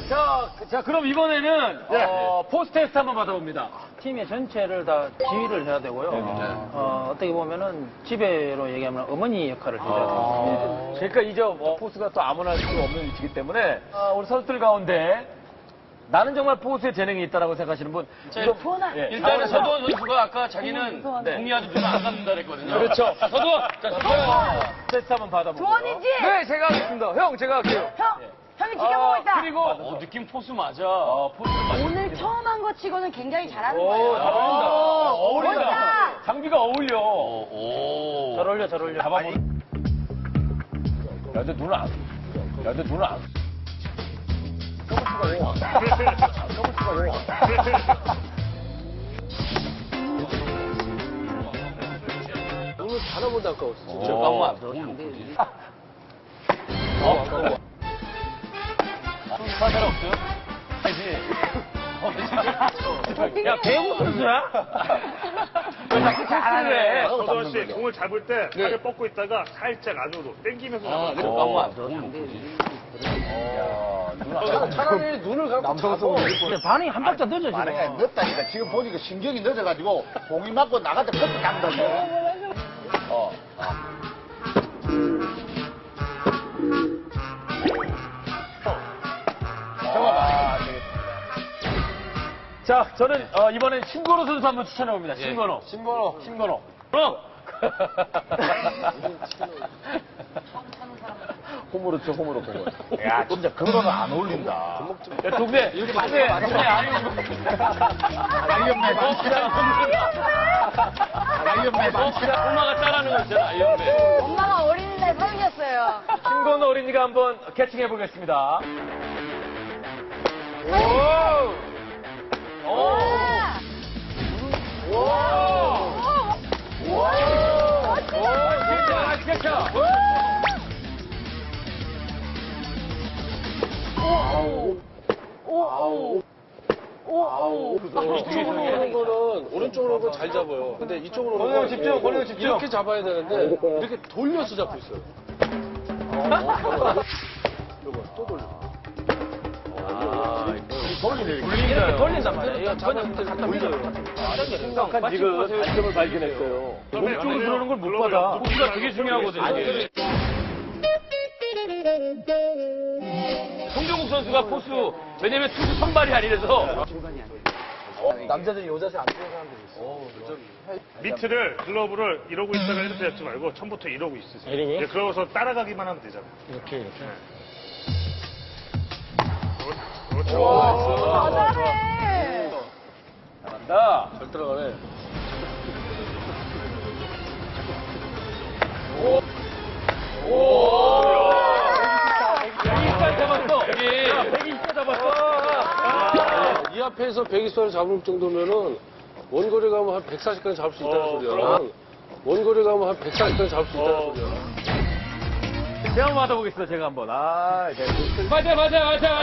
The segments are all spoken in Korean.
자, 그럼 이번에는 포스 테스트 한번 받아봅니다. 팀의 전체를 다 지휘를 해야 되고요. 어떻게 보면은 지배로 얘기하면 어머니 역할을 해야 돼요. 그러니까 이제 포스가 또 아무나 할 수 없는 위치이기 때문에 우리 선수들 가운데 나는 정말 포스에 재능이 있다라고 생각하시는 분. 일단은 서도원 선수가 아까 자기는 동의하지 좀 안 갖는다 그랬거든요. 그렇죠. 서도원! 자, 서도원! 테스트 한번 받아보고. 도원이지? 네, 제가 하겠습니다. 형, 제가 할게요. 형이 지켜보고 있다. 그리고 느낌 포스 맞아. 포스를 맞 오늘 처음 한 거 치고는 굉장히 잘하는 거예요. 잘한다. 어울린다. 멋있다. 장비가 어울려. 잘 어울려, 잘 어울려. 야, 근데 눈을 안. 오늘 하나보다 아까웠어. 진짜 깡마 안 들어. 사살 없어요? 야, 배우 선수야? 왜 자꾸 잘하네. 서도원 씨 공을 잡을 때 팔을 뻗고 있다가 살짝 안으로 당기면서 잡아요. 깡마 안 들어. 차라리 눈을 감고 잡고. 근데 반응이 한 박자 늦어, 지금. 만약에 늦다니까 지금 보니까 신경이 늦어가지고 공이 맞고 나갈 때 퍽 잡는다. 자, 저는 이번엔 신건호 선수 한번 추천해봅니다. 신건호. 홈으로 쳐, 홈으로 공을. 야, 진짜 그런 거는 안 어울린다. 야, 동네, 동네 아니면. 아이언맨 엄마가 따라하는 거 있잖아, 아이언맨. 엄마가 어린이날 사귀었어요. 신건호 어린이가 한번 캐칭해보겠습니다. 이쪽으로 오는 거는 오른쪽으로 오는 건 잘 잡아요. 근데 이쪽으로 오는 건 이렇게 잡아야 되는데 이렇게 돌려서 잡고 있어요. 또 돌려. 돌린단 말이야. 이거 잡을 때 갖다 밀어요. 심각한 지금 단점을 발견했어요. 몸쪽으로 들어오는 걸 못 받아. 포스가 되게 중요하거든요. 송정국 선수가 포스, 왜냐면 투수 선발이 아니라서. 남자들이 요 자세 안 쓰는 사람들이 있어. 미트를 글러브를 이러고 있다가 이렇게 잡지 말고 처음부터 이러고 있으세요. 네, 그러고서 따라가기만 하면 되잖아요. 이렇게. 그렇죠. 잘해. 잘한다. 잘 들어가네. 백이스타 잡았어. 백이스타 잡았어. 이 앞에서 120선을 잡을 정도면은 원거리 가면 한 140까지 잡을 수 있다는 소리야. 원거리 가면 한 140까지 잡을 수 있다는 소리야. 제가 한번 받아보겠습니다. 제가 한번. 맞아. 야, 맞아.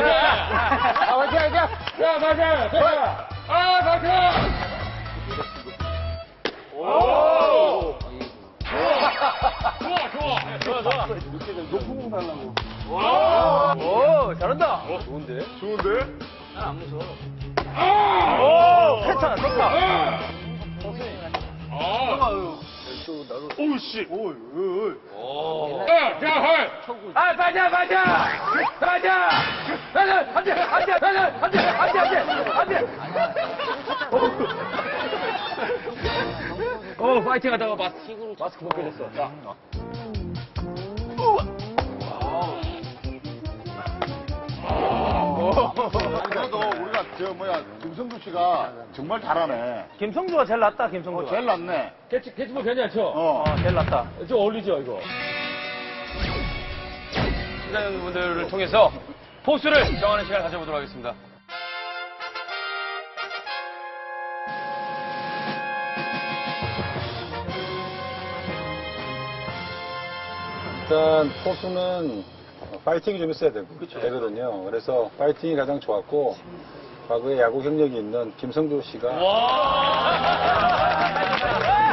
오, 잘한다. 좋은데? 오, 괜찮아, 좋다. 오우, 씨. 아, 맞아. 안 돼. 오, 파이팅 하다가 마스크 벗겨졌어. 자. 그래도 우리가 김성주 씨가 정말 잘하네. 김성주가 제일 낫다, 김성주가. 제일 낫네. 캐치볼 괜찮죠? 제일 낫다. 좀 어울리죠, 이거? 시청자분들을 통해서 포스를 정하는 시간을 가져보도록 하겠습니다. 일단 포수는 파이팅이 좀 있어야 되거든요. 그래서 파이팅이 가장 좋았고 과거에 야구 경력이 있는 김성주 씨가